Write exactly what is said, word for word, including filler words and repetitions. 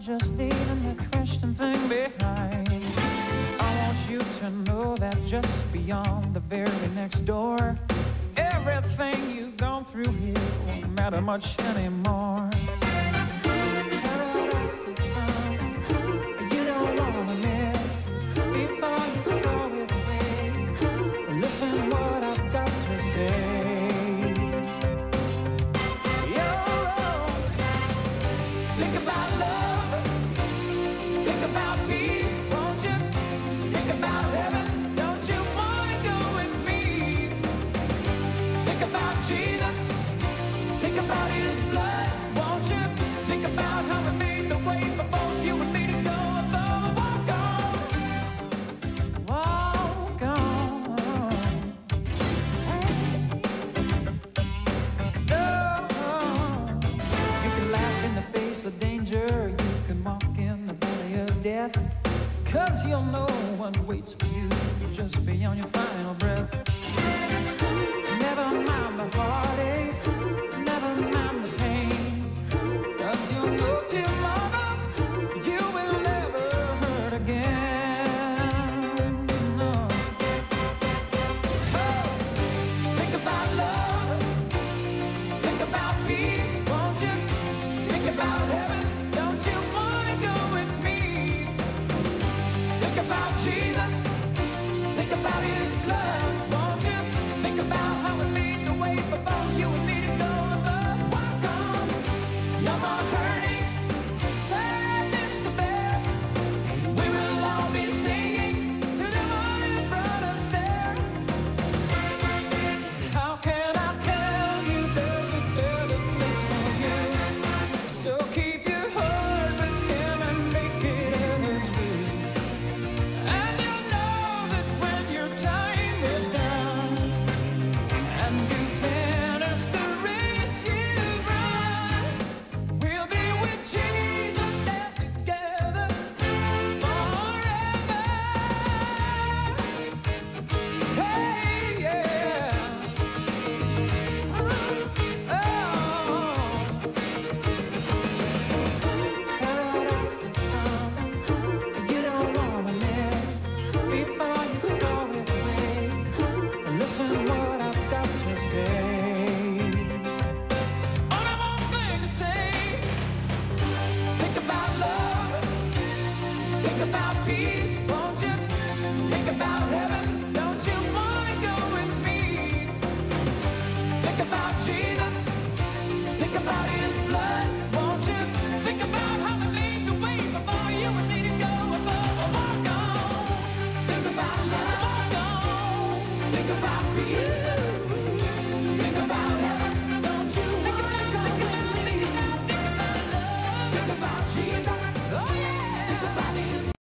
just leaving the Christian thing behind. I want you to know that just beyond the very next door, everything you've gone through here won't matter much anymore. Paradise is something you don't wanna miss before you throw it away. Listen what I've got to say. Think about love, think about peace, won't you? Think about heaven, don't you wanna go with me? Think about Jesus, think about his blood, won't you? Think about how he made the way for both you and me to go above and walk on. Walk on. Oh, you can laugh in the face of danger, you can walk in the valley of death, 'cause you'll know what waits for you just beyond your final breath.